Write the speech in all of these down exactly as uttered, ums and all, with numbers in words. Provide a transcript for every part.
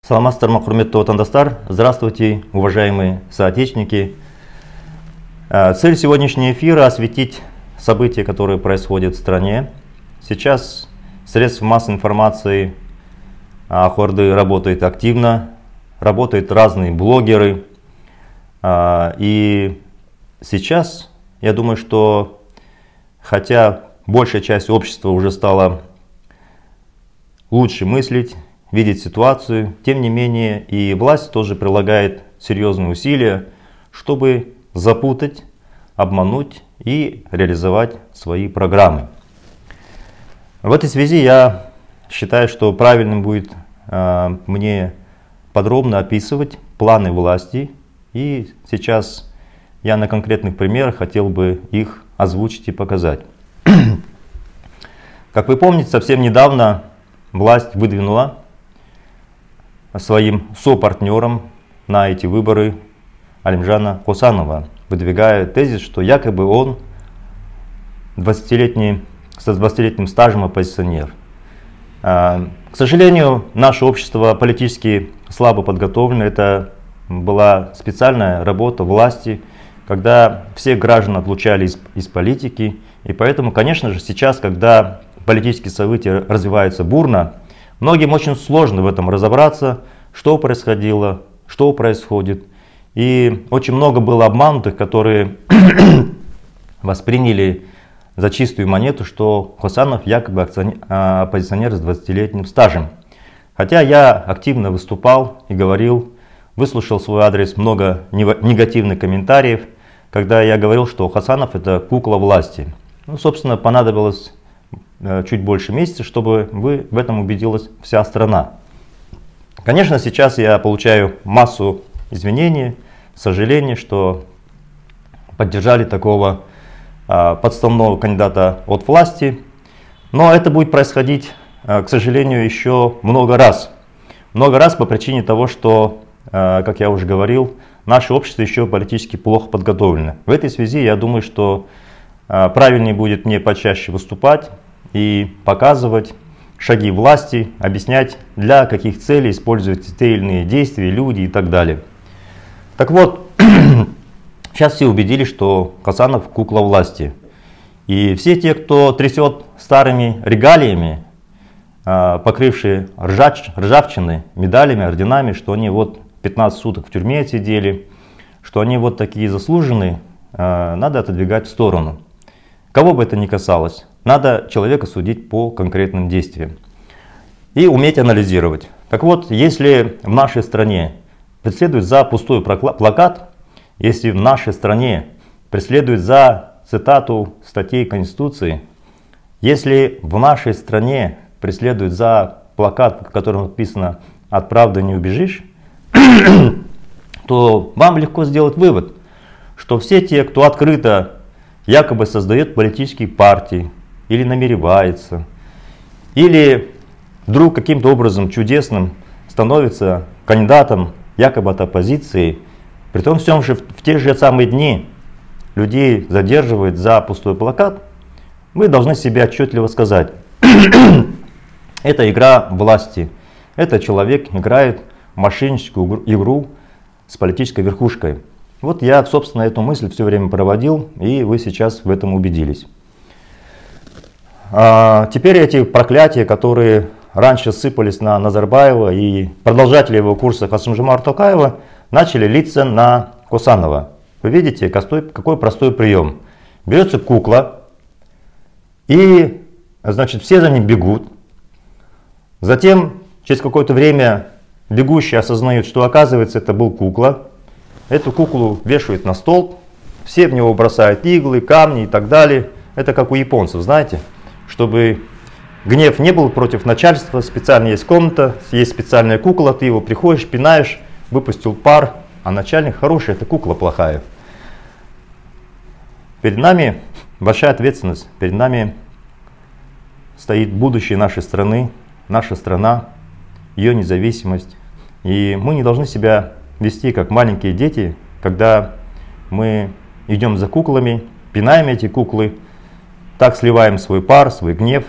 Саламатсыздарма, құрметті отандастар. Здравствуйте, уважаемые соотечественники. Цель сегодняшнего эфира — осветить события, которые происходят в стране. Сейчас средства массовой информации Ахварды работают активно, работают разные блогеры. И сейчас, я думаю, что хотя большая часть общества уже стала лучше мыслить, видеть ситуацию, тем не менее и власть тоже прилагает серьезные усилия, чтобы запутать, обмануть и реализовать свои программы. В этой связи я считаю, что правильным будет э, мне подробно описывать планы власти, и сейчас я на конкретных примерах хотел бы их озвучить и показать. Как вы помните, совсем недавно власть выдвинула своим сопартнером на эти выборы Алимжана Косанова, выдвигая тезис, что якобы он двадцатилетний, с двадцатилетним стажем оппозиционер. К сожалению, наше общество политически слабо подготовлено. Это была специальная работа власти, когда все граждан отлучали из, из политики. И поэтому, конечно же, сейчас, когда политические события развиваются бурно, многим очень сложно в этом разобраться, что происходило, что происходит. И очень много было обманутых, которые восприняли за чистую монету, что Косанов якобы оппозиционер с двадцатилетним стажем. Хотя я активно выступал и говорил, выслушал в свой адрес много негативных комментариев, когда я говорил, что Косанов — это кукла власти. Ну, собственно, понадобилось чуть больше месяца, чтобы вы в этом убедилась вся страна. Конечно, сейчас я получаю массу извинений, сожалений, что поддержали такого а, подставного кандидата от власти. Но это будет происходить, а, к сожалению, еще много раз. Много раз по причине того, что, а, как я уже говорил, наше общество еще политически плохо подготовлено. В этой связи я думаю, что а, правильнее будет мне почаще выступать и показывать шаги власти, объяснять, для каких целей используются те или иные действия, люди и так далее. Так вот, сейчас все убедились, что Косанов кукла власти. И все те, кто трясет старыми регалиями, покрывшие ржач, ржавчины, медалями, орденами, что они вот пятнадцать суток в тюрьме отсидели, что они вот такие заслуженные, надо отодвигать в сторону. Кого бы это ни касалось, надо человека судить по конкретным действиям и уметь анализировать. Так вот, если в нашей стране преследуют за пустой плакат, если в нашей стране преследуют за цитату статей Конституции, если в нашей стране преследуют за плакат, в котором написано «От правды не убежишь», то вам легко сделать вывод, что все те, кто открыто якобы создает политические партии, или намеревается, или вдруг каким-то образом чудесным становится кандидатом якобы от оппозиции, при том всем же в те же самые дни людей задерживают за пустой плакат, вы должны себе отчетливо сказать: это игра власти, этот человек играет в мошенническую игру с политической верхушкой. Вот я, собственно, эту мысль все время проводил, и вы сейчас в этом убедились. А теперь эти проклятия, которые раньше сыпались на Назарбаева и продолжатели его курса Касым-Жомарта Токаева, начали литься на Косанова. Вы видите, какой простой прием. Берется кукла, и, значит, все за ним бегут. Затем, через какое-то время, бегущие осознают, что, оказывается, это был кукла. Эту куклу вешают на столб, все в него бросают иглы, камни и так далее. Это как у японцев, знаете. Чтобы гнев не был против начальства, специально есть комната, есть специальная кукла, ты его приходишь, пинаешь, выпустил пар, а начальник хороший, это кукла плохая. Перед нами большая ответственность, перед нами стоит будущее нашей страны, наша страна, ее независимость. И мы не должны себя вести как маленькие дети, когда мы идем за куклами, пинаем эти куклы, так сливаем свой пар, свой гнев,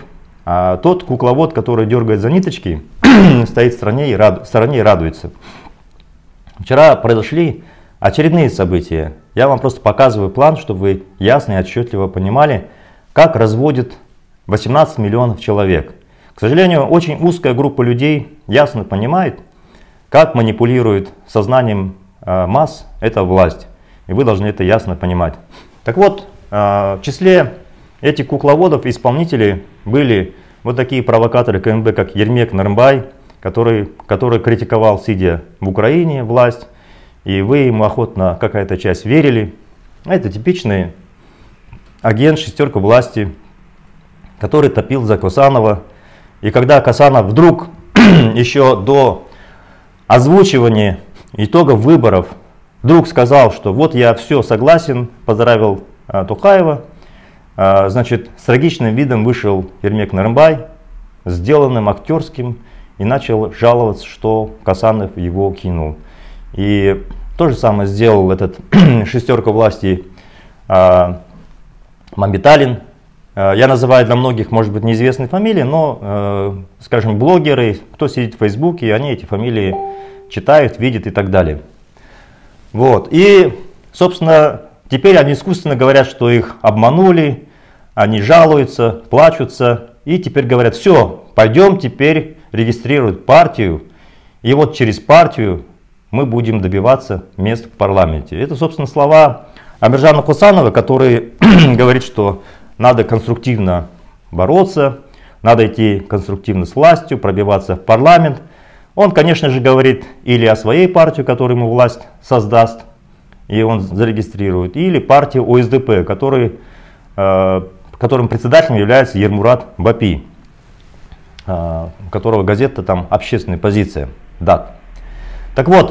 А тот кукловод, который дергает за ниточки, стоит в стороне и, раду, в стороне и радуется. Вчера произошли очередные события. Я вам просто показываю план, чтобы вы ясно и отчетливо понимали, как разводят восемнадцать миллионов человек. К сожалению, очень узкая группа людей ясно понимает, как манипулирует сознанием э, масс эта власть. И вы должны это ясно понимать. Так вот, э, в числе этих кукловодов и исполнителей были вот такие провокаторы ка эм бэ, как Ермек Нарымбай, который, который критиковал, сидя в Украине, власть. И вы ему охотно какая-то часть верили. Это типичный агент, шестерка власти, который топил за Косанова. И когда Косанов вдруг еще до озвучивания итогов выборов вдруг сказал, что вот я все согласен, поздравил а, Токаева, а, значит, с трагичным видом вышел Ермек Нарымбай, сделанным актерским, и начал жаловаться, что Косанов его кинул. И то же самое сделал этот шестерка власти а, Мамбеталин. Я называю для многих, может быть, неизвестные фамилии, но, э, скажем, блогеры, кто сидит в Фейсбуке, они эти фамилии читают, видят и так далее. Вот. И, собственно, теперь они искусственно говорят, что их обманули, они жалуются, плачутся, и теперь говорят, все, пойдем теперь регистрировать партию, и вот через партию мы будем добиваться мест в парламенте. Это, собственно, слова Амиржана Косанова, который говорит, что надо конструктивно бороться, надо идти конструктивно с властью, пробиваться в парламент. Он, конечно же, говорит или о своей партии, которую ему власть создаст, и он зарегистрирует, или партию о эс дэ пэ, который, э, которым председателем является Ермурат Бапи, э, у которого газета там «Общественная позиция», дат. Так вот,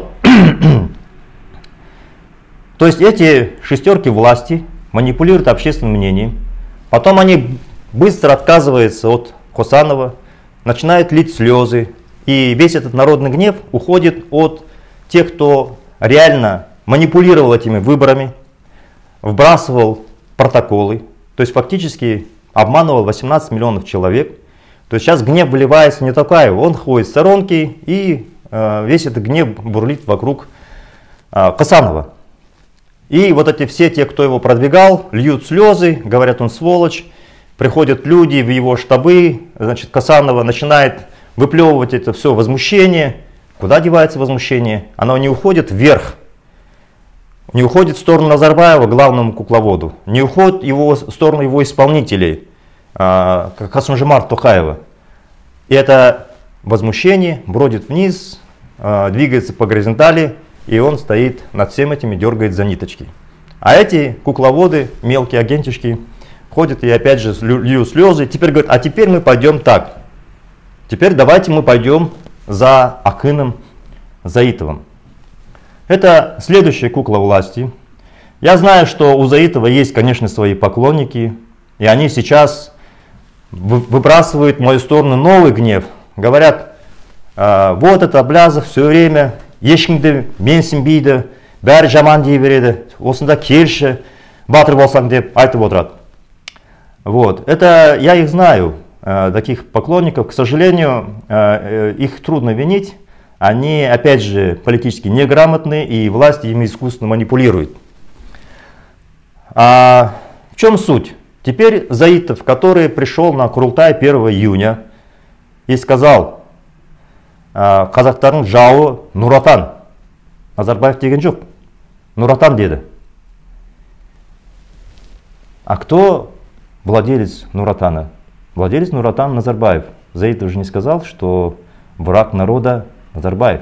то есть эти шестерки власти манипулируют общественным мнением. Потом они быстро отказываются от Косанова, начинают лить слезы. И весь этот народный гнев уходит от тех, кто реально манипулировал этими выборами, вбрасывал протоколы. То есть фактически обманывал восемнадцать миллионов человек. То есть сейчас гнев выливается не Токаев. Он ходит в сторонке и э, весь этот гнев бурлит вокруг э, Косанова. И вот эти все те, кто его продвигал, льют слезы, говорят, он сволочь. Приходят люди в его штабы, значит, Косанова начинает выплевывать это все возмущение. Куда девается возмущение? Оно не уходит вверх, не уходит в сторону Назарбаева, главному кукловоду, не уходит его, в сторону его исполнителей, как Касым-Жомарт Токаева. И это возмущение бродит вниз, двигается по горизонтали, и он стоит над всем этим и дергает за ниточки. А эти кукловоды, мелкие агентишки, ходят и опять же льют слезы. Теперь говорят, а теперь мы пойдем так. Теперь давайте мы пойдем за Акыном Заитовым. Это следующая кукла власти. Я знаю, что у Заитова есть, конечно, свои поклонники. И они сейчас выбрасывают в мою сторону новый гнев. Говорят, вот это Аблязов все время ешкімді менсінбейді, бәрі жаман дей береді, осында келші, батыр болсаң деп айтып отырады. Вот. Это я их знаю, таких поклонников. К сожалению, их трудно винить. Они, опять же, политически неграмотны, и власть ими искусственно манипулирует. А в чем суть? Теперь Заитов, который пришел на Курултай первого июня и сказал, қазақтардың жауы Нуратан. Назарбаев деген жоқ. Нуратан деді. А кто владелец Нуратана? Владелец Нуратана Назарбаев. Заитов же не сказал, что враг народа Назарбаев.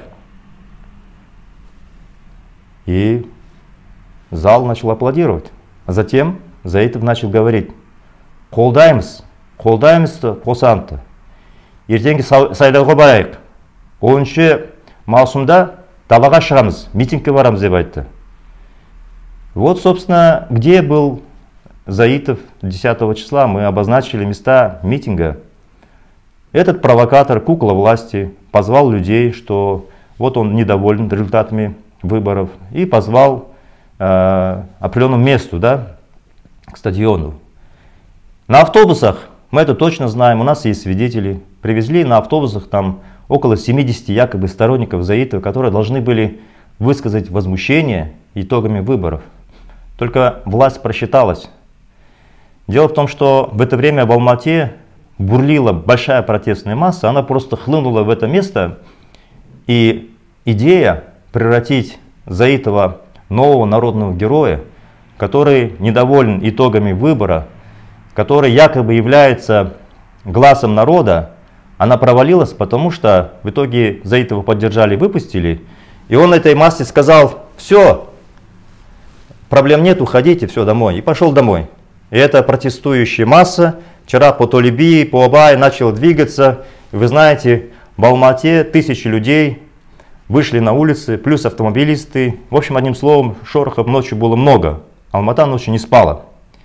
И зал начал аплодировать. А затем Заитов начал говорить, қолдаймыз, қолдаймызды қосанты. Ертеңгі сайлауға барайық. оныншы маусымда далаға шығамыз, митингке барамыз деп айтты. Вот, собственно, где был Заитов десятого числа. Мы обозначили места митинга. Этот провокатор, кукла власти, позвал людей, что вот он недоволен результатами выборов, и позвал э, определенному месту, да, к стадиону. На автобусах Мы это точно знаем, у нас есть свидетели. Привезли на автобусах там около семидесяти якобы сторонников Заитова, которые должны были высказать возмущение итогами выборов. Только власть просчиталась. Дело в том, что в это время в Алмате бурлила большая протестная масса, она просто хлынула в это место, и идея превратить Заитова нового народного героя, который недоволен итогами выбора, который якобы является глазом народа, она провалилась, потому что в итоге Заитова поддержали, выпустили, и он этой массе сказал: все, проблем нет, уходите, все, домой, и пошел домой. И эта протестующая масса вчера по Толеби, по Абае начала двигаться. И вы знаете, в Алмате тысячи людей вышли на улицы, плюс автомобилисты. В общем, одним словом, шорохов ночью было много. Алмата ночью не спала.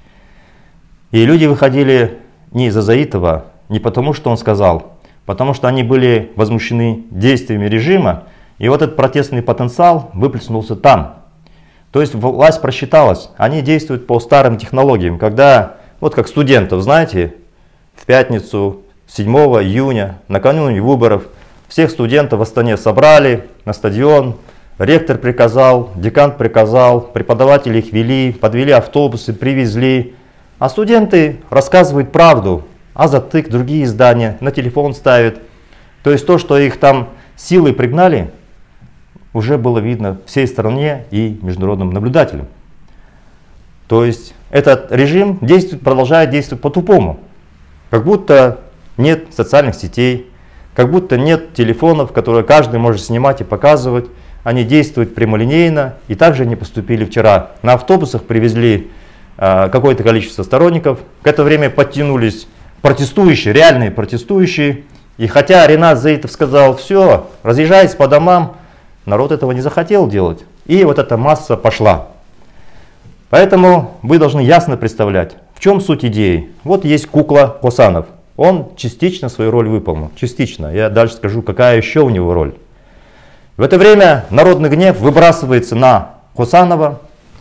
И люди выходили не из-за Заитова, не потому, что он сказал, потому что они были возмущены действиями режима. И вот этот протестный потенциал выплеснулся там. То есть власть просчиталась, они действуют по старым технологиям, когда, вот как студентов, знаете, в пятницу седьмого июня, накануне выборов, всех студентов в Астане собрали на стадион, ректор приказал, декан приказал, преподаватели их вели, подвели автобусы, привезли, а студенты рассказывают правду, а затык, другие издания, на телефон ставят. То есть то, что их там силой пригнали, уже было видно всей стране и международным наблюдателям. То есть этот режим действует, продолжает действовать по-тупому. Как будто нет социальных сетей, как будто нет телефонов, которые каждый может снимать и показывать. Они действуют прямолинейно, и также они поступили вчера. На автобусах привезли э, какое-то количество сторонников. К это время подтянулись протестующие, реальные протестующие. И хотя Ринат Заитов сказал: все, разъезжайтесь по домам, народ этого не захотел делать. И вот эта масса пошла. Поэтому вы должны ясно представлять, в чем суть идеи. Вот есть кукла Хосанов. Он частично свою роль выполнил. Частично. Я дальше скажу, какая еще у него роль. В это время народный гнев выбрасывается на Хосанова.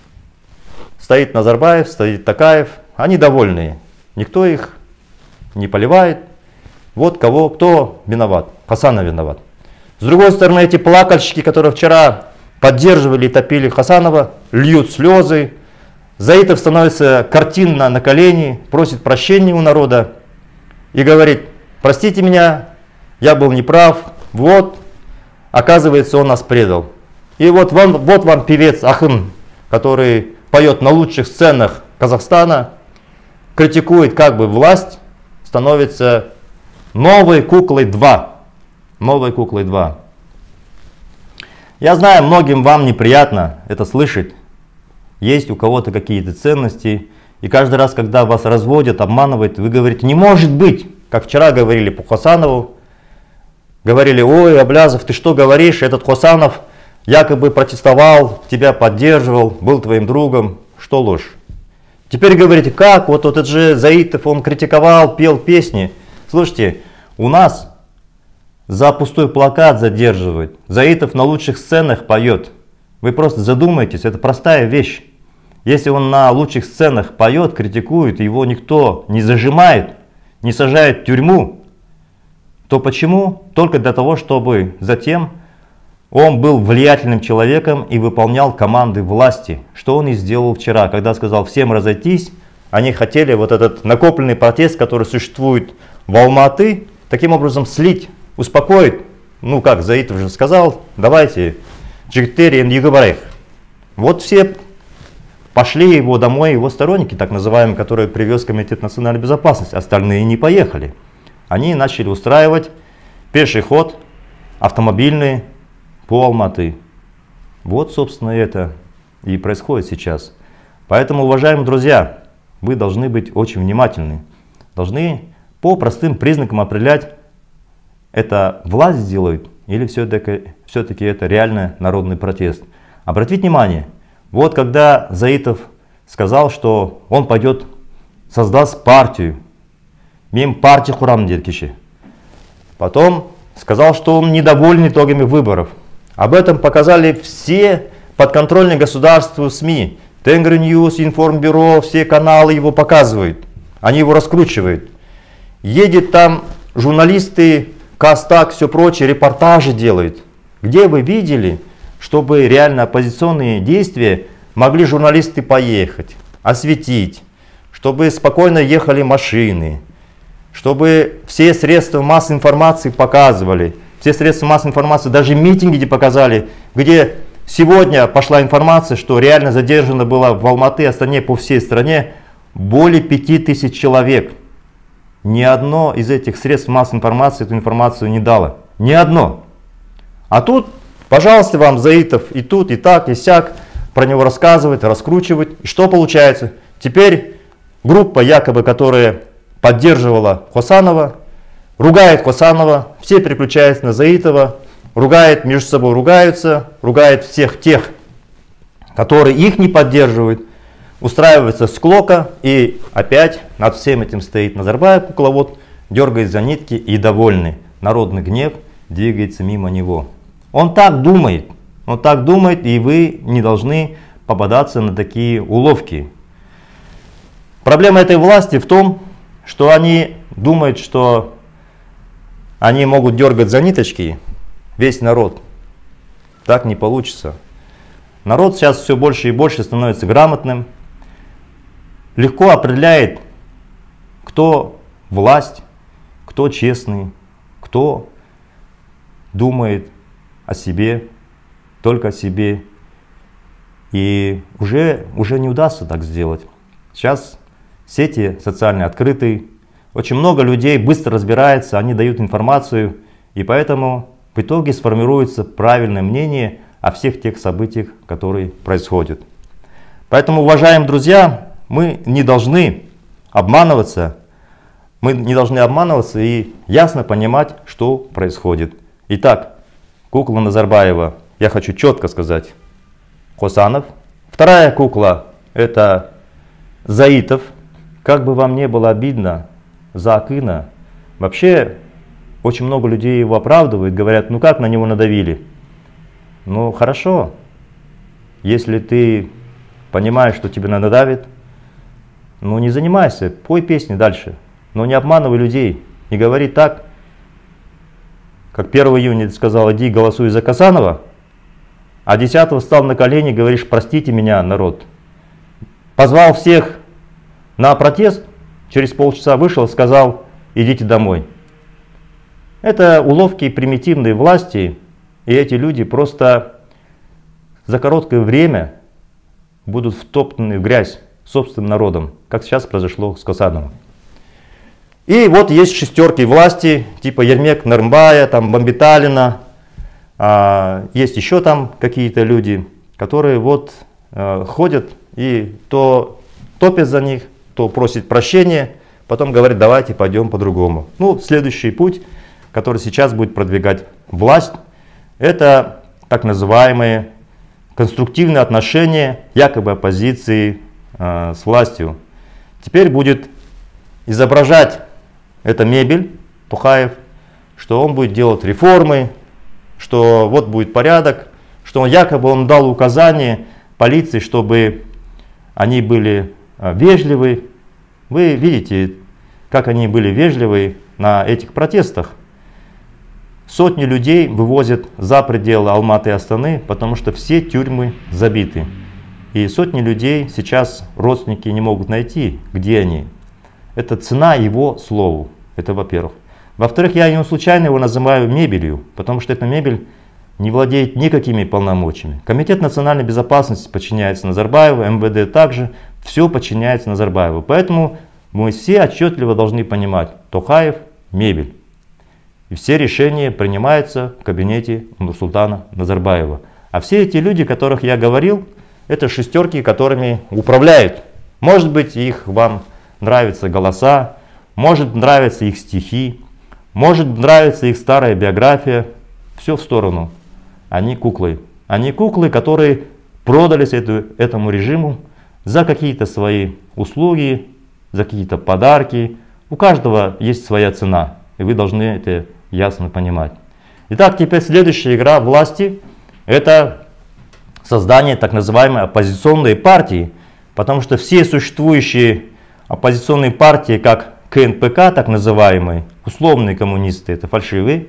Стоит Назарбаев, стоит Такаев. Они довольные. Никто их не поливает. Вот кого, кто виноват. Хосанов виноват. С другой стороны, эти плакальщики, которые вчера поддерживали и топили Хосанова, льют слезы. Заитов становится картинно на колени, просит прощения у народа и говорит: простите меня, я был неправ, вот, оказывается, он нас предал. И вот вам, вот вам певец Ахын, который поет на лучших сценах Казахстана, критикует как бы власть, становится новой куклой два. Новой куклой два. Я знаю, многим вам неприятно это слышать. Есть у кого-то какие-то ценности. И каждый раз, когда вас разводят, обманывают, вы говорите: не может быть. Как вчера говорили по Хосанову. Говорили: ой, Аблязов, ты что говоришь? Этот Хосанов якобы протестовал, тебя поддерживал, был твоим другом. Что ложь? Теперь говорите: как? Вот этот же Заитов, он критиковал, пел песни. Слушайте, у нас за пустой плакат задерживают. Заитов на лучших сценах поет. Вы просто задумайтесь, это простая вещь. Если он на лучших сценах поет, критикует, его никто не зажимает, не сажает в тюрьму, то почему? Только для того, чтобы затем он был влиятельным человеком и выполнял команды власти. Что он и сделал вчера, когда сказал всем разойтись. Они хотели вот этот накопленный протест, который существует в Алматы, таким образом слить, успокоить. Ну как, Заитов же сказал: давайте, Джигтери и Югабарех. Вот все пошли его домой, его сторонники, так называемые, которые привез Комитет национальной безопасности. Остальные не поехали. Они начали устраивать пеший ход автомобильный по Алматы. Вот, собственно, это и происходит сейчас. Поэтому, уважаемые друзья, вы должны быть очень внимательны. Должны по простым признакам определять, это власть делает или все-таки все-таки это реальный народный протест. Обратите внимание, вот когда Заитов сказал, что он пойдет, создаст партию, мим партию хурам деркиши. Потом сказал, что он недоволен итогами выборов. Об этом показали все подконтрольные государству СМИ. Тенгри Ньюс, Информбюро, все каналы его показывают. Они его раскручивают. Едет там журналисты, Кастак, все прочее, репортажи делают. Где вы видели, чтобы реально оппозиционные действия могли журналисты поехать, осветить, чтобы спокойно ехали машины, чтобы все средства массовой информации показывали, все средства массовой информации, даже митинги где показали, где сегодня пошла информация, что реально задержано было в Алматы, Астане, по всей стране более пяти тысяч человек. Ни одно из этих средств массовой информации эту информацию не дало. Ни одно. А тут, пожалуйста, вам Заитов и тут, и так, и сяк про него рассказывает, раскручивает. И что получается? Теперь группа, якобы, которая поддерживала Хосанова, ругает Хосанова, все переключаются на Заитова, ругает, между собой ругаются, ругает всех тех, которые их не поддерживают. Устраивается склока, и опять над всем этим стоит Назарбаев, кукловод, дергает за нитки и довольный. Народный гнев двигается мимо него. Он так думает, он так думает, и вы не должны попадаться на такие уловки. Проблема этой власти в том, что они думают, что они могут дергать за ниточки весь народ. Так не получится. Народ сейчас все больше и больше становится грамотным. Легко определяет, кто власть, кто честный, кто думает о себе, только о себе. И уже, уже не удастся так сделать. Сейчас сети социальные открытые, очень много людей быстро разбирается, они дают информацию, и поэтому в итоге сформируется правильное мнение о всех тех событиях, которые происходят. Поэтому, уважаемые друзья, мы не должны обманываться, мы не должны обманываться и ясно понимать, что происходит. Итак, кукла Назарбаева, я хочу четко сказать, Хосанов. Вторая кукла — это Заитов. Как бы вам не было обидно за Акына, вообще очень много людей его оправдывают, говорят, ну как на него надавили. Ну хорошо, если ты понимаешь, что тебе надавит, ну не занимайся, пой песни дальше, но не обманывай людей, не говори так, как первого июня ты сказал, иди голосуй за Касанова, а десятого встал на колени, говоришь, простите меня, народ. Позвал всех на протест, через полчаса вышел, сказал, идите домой. Это уловки примитивной власти, и эти люди просто за короткое время будут втоптаны в грязь собственным народом, как сейчас произошло с Касановым. И вот есть шестерки власти, типа Ермек Нарымбая, там Бамбиталина, а, есть еще там какие-то люди, которые вот а, ходят и то топят за них, то просят прощения, потом говорят, давайте пойдем по-другому. Ну, следующий путь, который сейчас будет продвигать власть, это так называемые конструктивные отношения якобы оппозиции э, с властью. Теперь будет изображать эта мебель, Тухаев, что он будет делать реформы, что вот будет порядок, что он якобы он дал указание полиции, чтобы они были э, вежливы. Вы видите, как они были вежливы на этих протестах. Сотни людей вывозят за пределы Алматы и Астаны, потому что все тюрьмы забиты. И сотни людей сейчас родственники не могут найти, где они. Это цена его слову. Это во-первых. Во-вторых, я не случайно его называю мебелью, потому что эта мебель не владеет никакими полномочиями. Комитет национальной безопасности подчиняется Назарбаеву, эм вэ дэ также, все подчиняется Назарбаеву. Поэтому мы все отчетливо должны понимать, Тухаев – мебель. И все решения принимаются в кабинете Нурсултана Назарбаева. А все эти люди, о которых я говорил, это шестерки, которыми управляют. Может быть, их вам нравятся голоса, может нравятся их стихи, может нравится их старая биография. Все в сторону. Они куклы. Они куклы, которые продались эту, этому режиму за какие-то свои услуги, за какие-то подарки. У каждого есть своя цена. И вы должны это ясно понимать. Итак, теперь следующая игра власти — это создание так называемой оппозиционной партии. Потому что все существующие оппозиционные партии, как ка эн пэ ка, так называемый, условные коммунисты, это фальшивые,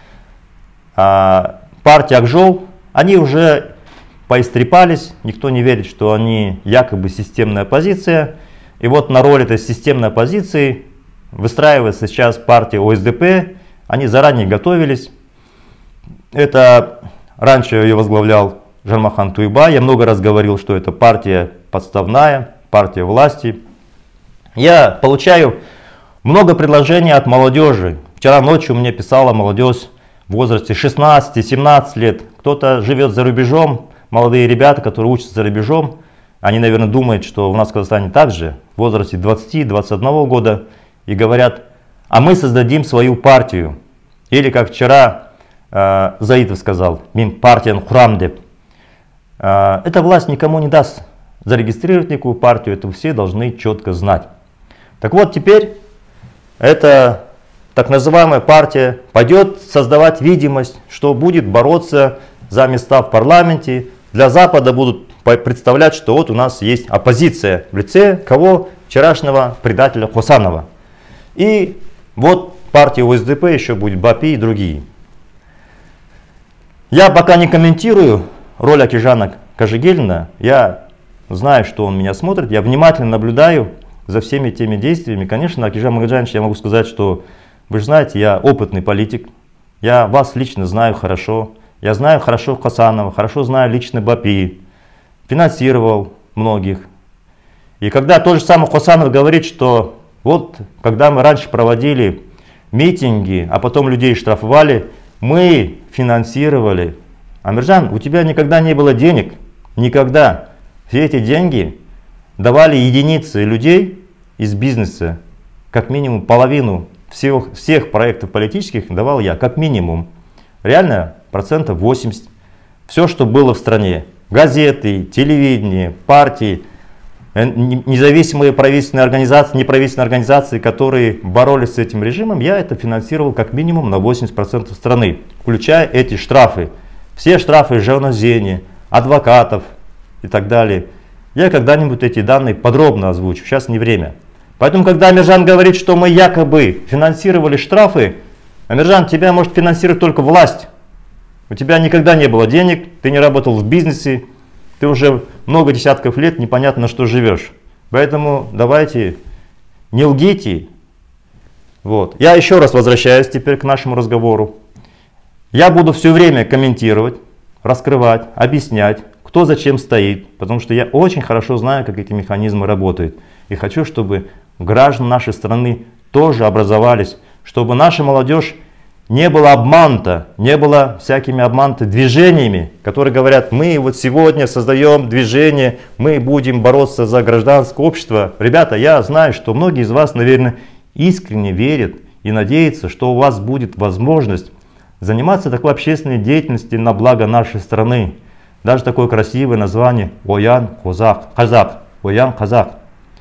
а партия Акжол, они уже поистрепались, никто не верит, что они якобы системная оппозиция. И вот на роль этой системной оппозиции выстраивается сейчас партия о эс дэ пэ, они заранее готовились. Это раньше ее возглавлял Жармахан Туйба, я много раз говорил, что это партия подставная, партия власти. Я получаю много предложений от молодежи. Вчера ночью мне писала молодежь в возрасте шестнадцати-семнадцати лет. Кто-то живет за рубежом, молодые ребята, которые учатся за рубежом, они, наверное, думают, что у нас в Казахстане также в возрасте двадцати-двадцати одного года и говорят, а мы создадим свою партию. Или как вчера э, Заитов сказал, «Мин партиян хурамдеп». Э, эта власть никому не даст зарегистрировать никакую партию, это все должны четко знать. Так вот, теперь эта так называемая партия пойдет создавать видимость, что будет бороться за места в парламенте. Для Запада будут представлять, что вот у нас есть оппозиция в лице кого? Вчерашнего предателя Хосанова. И вот партия о эс дэ пэ, еще будет БАПИ и другие. Я пока не комментирую роль Акижана Кожегельна. Я знаю, что он меня смотрит, я внимательно наблюдаю за всеми теми действиями. Конечно, Акижан Магаджанович, я могу сказать, что вы же знаете, я опытный политик, я вас лично знаю хорошо, я знаю хорошо Хосанова, хорошо знаю лично БАПИ, финансировал многих. И когда тот же самый Хосанов говорит, что вот когда мы раньше проводили митинги, а потом людей штрафовали, мы финансировали. Амиржан, у тебя никогда не было денег, никогда. Все эти деньги давали единицы людей из бизнеса, как минимум половину всех, всех проектов политических давал я, как минимум. Реально процентов восемьдесят. Все, что было в стране. Газеты, телевидение, партии, независимые правительственные организации, неправительственные организации, которые боролись с этим режимом, я это финансировал как минимум на восемьдесят процентов страны, включая эти штрафы. Все штрафы Жевназени, адвокатов и так далее. Я когда-нибудь эти данные подробно озвучу, сейчас не время. Поэтому, когда Амиржан говорит, что мы якобы финансировали штрафы, Амиржан, тебя может финансировать только власть. У тебя никогда не было денег, ты не работал в бизнесе, ты уже много десятков лет непонятно на что живешь. Поэтому давайте не лгите. Вот. Я еще раз возвращаюсь теперь к нашему разговору. Я буду все время комментировать, раскрывать, объяснять, кто зачем стоит, потому что я очень хорошо знаю, как эти механизмы работают. И хочу, чтобы граждан нашей страны тоже образовались, чтобы наша молодежь не была обманута, не была всякими обманута движениями, которые говорят, мы вот сегодня создаем движение, мы будем бороться за гражданское общество. Ребята, я знаю, что многие из вас, наверное, искренне верят и надеются, что у вас будет возможность заниматься такой общественной деятельностью на благо нашей страны. Даже такое красивое название Оян Казак, Казак, Оян Казак.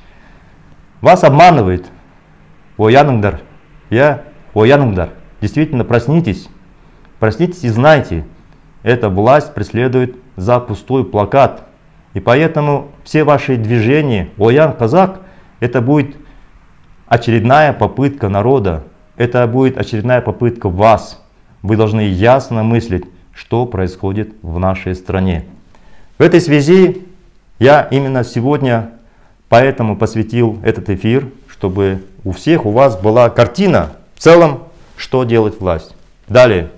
Вас обманывает Ояныңдар, я Ояныңдар. Действительно, проснитесь, проснитесь и знайте, эта власть преследует за пустой плакат. И поэтому все ваши движения Оян Казак, это будет очередная попытка народа, это будет очередная попытка вас. Вы должны ясно мыслить, что происходит в нашей стране. В этой связи я именно сегодня поэтому посвятил этот эфир, чтобы у всех у вас была картина в целом, что делает власть. Далее.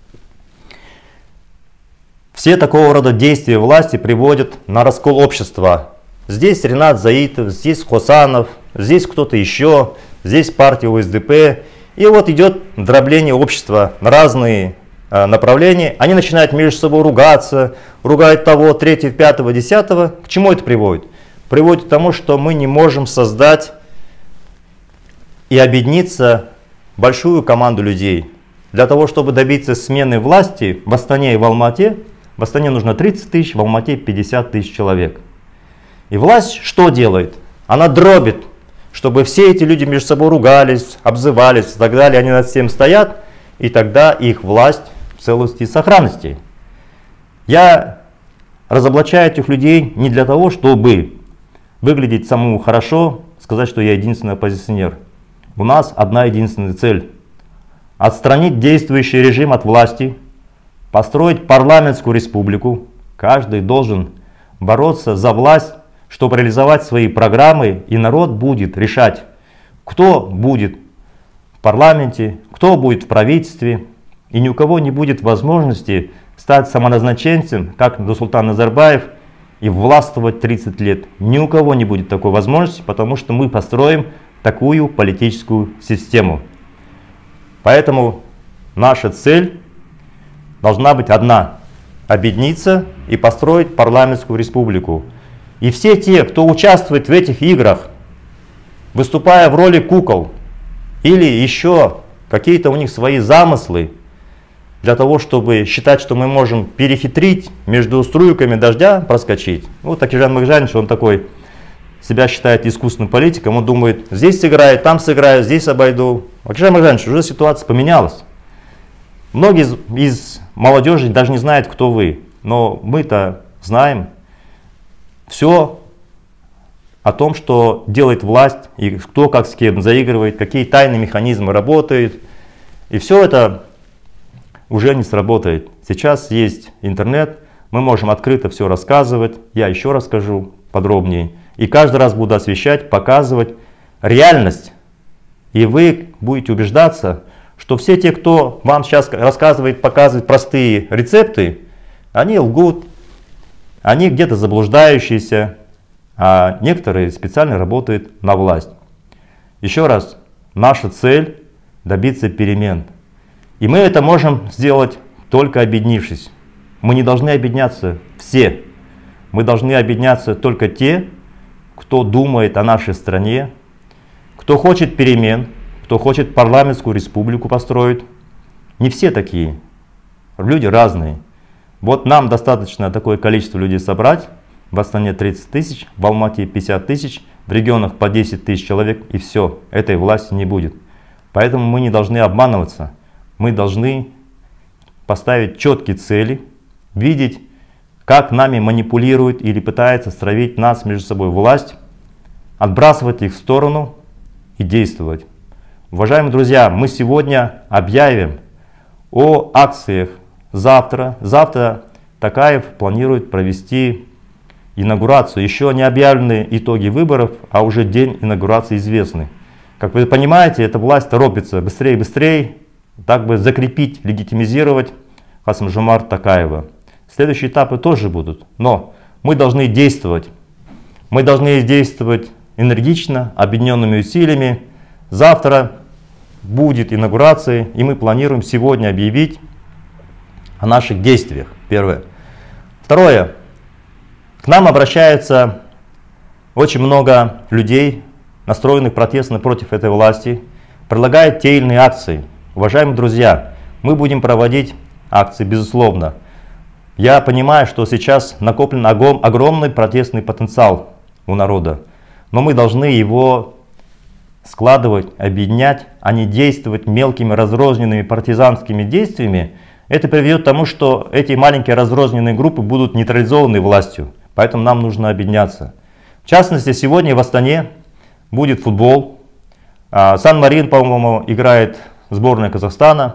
Все такого рода действия власти приводят на раскол общества. Здесь Ринат Заитов, здесь Хосанов, здесь кто-то еще, здесь партия о эс дэ пэ. И вот идет дробление общества на разные э, направления. Они начинают между собой ругаться, ругают того, третьего, пятого, десятого. К чему это приводит? Приводит к тому, что мы не можем создать и объединиться большую команду людей. Для того, чтобы добиться смены власти в Астане и в Алмате, в Астане нужно тридцать тысяч, в Алмате пятьдесят тысяч человек. И власть что делает? Она дробит, чтобы все эти люди между собой ругались, обзывались и так далее. Они над всем стоят, и тогда их власть в целости и сохранности. Я разоблачаю этих людей не для того, чтобы выглядеть самому хорошо, сказать, что я единственный оппозиционер. у нас одна единственная цель – отстранить действующий режим от власти, построить парламентскую республику. Каждый должен бороться за власть, чтобы реализовать свои программы, и народ будет решать, кто будет в парламенте, кто будет в правительстве, и ни у кого не будет возможности стать самоназначенцем, как Нурсултан Назарбаев, и властвовать тридцать лет. Ни у кого не будет такой возможности, потому что мы построим такую политическую систему. Поэтому наша цель должна быть одна – объединиться и построить парламентскую республику. И все те, кто участвует в этих играх, выступая в роли кукол, или еще какие-то у них свои замыслы, для того, чтобы считать, что мы можем перехитрить, между струйками дождя проскочить. Вот Акижан Махиджанович, он такой, себя считает искусственным политиком, он думает, здесь сыграю, там сыграю, здесь обойду. Акижан Махиджанович, уже ситуация поменялась. Многие из, из молодежи даже не знают, кто вы, но мы-то знаем все о том, что делает власть, и кто как с кем заигрывает, какие тайные механизмы работают. И все это уже не сработает. Сейчас есть интернет, мы можем открыто все рассказывать, я еще расскажу подробнее. И каждый раз буду освещать, показывать реальность. И вы будете убеждаться, что все те, кто вам сейчас рассказывает, показывает простые рецепты, они лгут, они где-то заблуждающиеся, а некоторые специально работают на власть. Еще раз, наша цель – добиться перемен. И мы это можем сделать только объединившись. Мы не должны объединяться все. Мы должны объединяться только те, кто думает о нашей стране, кто хочет перемен, кто хочет парламентскую республику построить. Не все такие. Люди разные. Вот нам достаточно такое количество людей собрать. В Астане тридцать тысяч, в Алмате пятьдесят тысяч, в регионах по десять тысяч человек, и все. Этой власти не будет. Поэтому мы не должны обманываться. Мы должны поставить четкие цели, видеть, как нами манипулирует или пытается стравить нас между собой власть, отбрасывать их в сторону и действовать. Уважаемые друзья, мы сегодня объявим о акциях завтра. Завтра Токаев планирует провести инаугурацию. Еще не объявлены итоги выборов, а уже день инаугурации известны. Как вы понимаете, эта власть торопится быстрее и быстрее, так бы закрепить, легитимизировать Касым-Жомарта Токаева. Следующие этапы тоже будут, но мы должны действовать. Мы должны действовать энергично, объединенными усилиями. Завтра будет инаугурация, и мы планируем сегодня объявить о наших действиях. Первое. Второе. К нам обращается очень много людей, настроенных протестно против этой власти, предлагают те или иные акции. Уважаемые друзья, мы будем проводить акции, безусловно. Я понимаю, что сейчас накоплен огромный протестный потенциал у народа, но мы должны его складывать, объединять, а не действовать мелкими разрозненными партизанскими действиями. Это приведет к тому, что эти маленькие разрозненные группы будут нейтрализованы властью, поэтому нам нужно объединяться. В частности, сегодня в Астане будет футбол. Сан-Марин, по-моему, играет сборная Казахстана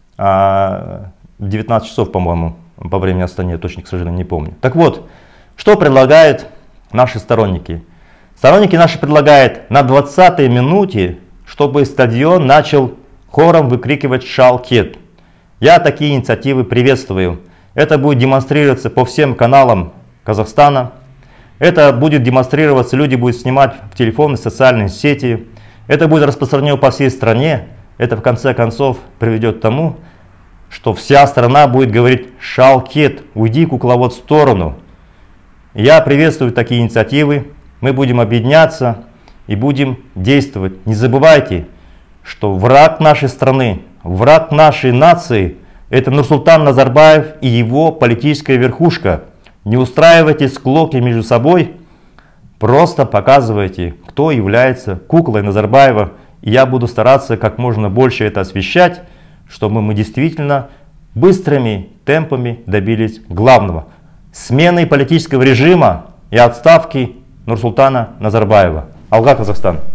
в девятнадцать часов, по-моему, по времени Астане, точно, к сожалению, не помню. Так вот, что предлагают наши сторонники? Сторонники наши предлагают на двадцатой минуте, чтобы стадион начал хором выкрикивать «Шалкет». Я такие инициативы приветствую. Это будет демонстрироваться по всем каналам Казахстана. Это будет демонстрироваться, люди будут снимать в телефоны, социальные сети. Это будет распространено по всей стране. Это в конце концов приведет к тому, что вся страна будет говорить «Шалкет, уйди, кукловод, в сторону». Я приветствую такие инициативы. Мы будем объединяться и будем действовать. Не забывайте, что враг нашей страны, враг нашей нации – это Нурсултан Назарбаев и его политическая верхушка. Не устраивайте склоки между собой, просто показывайте, кто является куклой Назарбаева. И я буду стараться как можно больше это освещать, чтобы мы действительно быстрыми темпами добились главного – смены политического режима и отставки Нурсултана Назарбаева. Алга, Казахстан!